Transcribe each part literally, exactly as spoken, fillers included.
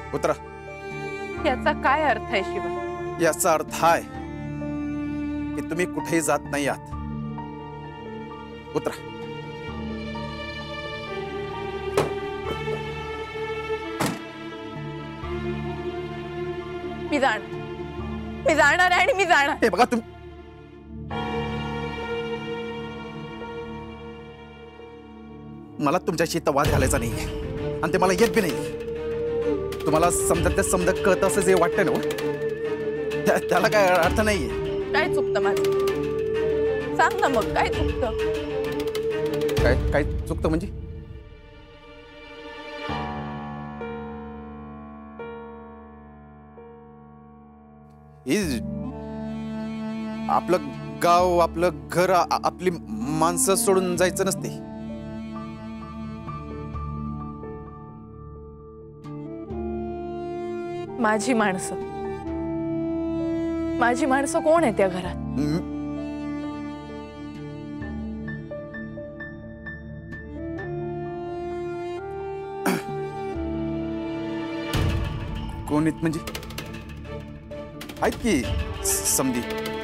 उतरा। याचा काय अर्थ आहे शिवा? याचा अर्थ आहे की तुम्ही कुठेही जात नाही आहात। उतरा। मी जाणार, मी जाणार आहे आणि मी जाणार। हे बघा तुम मला तुमच्याशी वाद घालायचा नाहीये आणि ते मला येत बी नाही। तुम्हाला समजत ते समजत कळत असं जे वाटतं ना त्या, त्याला काय अर्थ नाहीये। काय चुकतं माझं? सांग ना मग काय चुकतं? काय काय चुकतं म्हणजे? आपलं गाव, आपलं घर, आपली माणसं सोडून जायचं नसते। माझी माणसं, माझी माणसं कोण आहे त्या घरात? कोण आहेत म्हणजे? आहेत की समधी।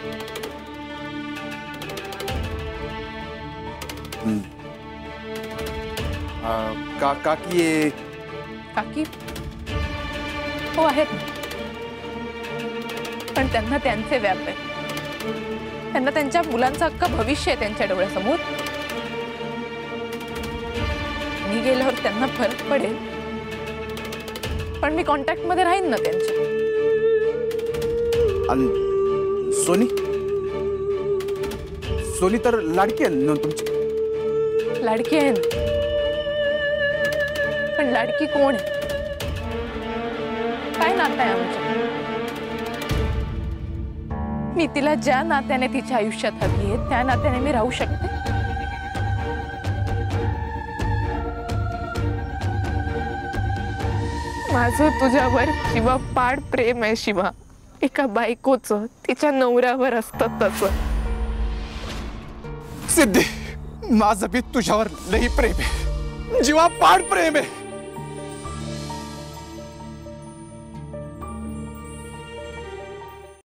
का काकी आहे? काकी हो आहेत, पण त्यांना त्यांचे व्याप आहे। त्यांना त्यांच्या मुलांचं अख्खं भविष्य आहे त्यांच्या डोळ्यासमोर। मी गेल्यावर त्यांना फरक पडेल, पण मी कॉन्टॅक्ट मध्ये राहीन ना त्यांच्या। आणि सोनी सोनी तर लाडकी आहे ना तुमची? लाडकी आहे ना, पण लाडकी कोण आहे? काय नातं आहे आमचं? मी तिला ज्या नात्याने तिच्या आयुष्यात हवी आहे त्या नात्याने मी राहू शकते। माझं तुझ्यावर शिवा पाड प्रेम आहे शिवा, एका बायकोचं तिच्या नवऱ्यावर असतं तसं। सिद्धी, माझं बी तुझ्यावर लई प्रेम आहे, जीवा पाड प्रेम आहे।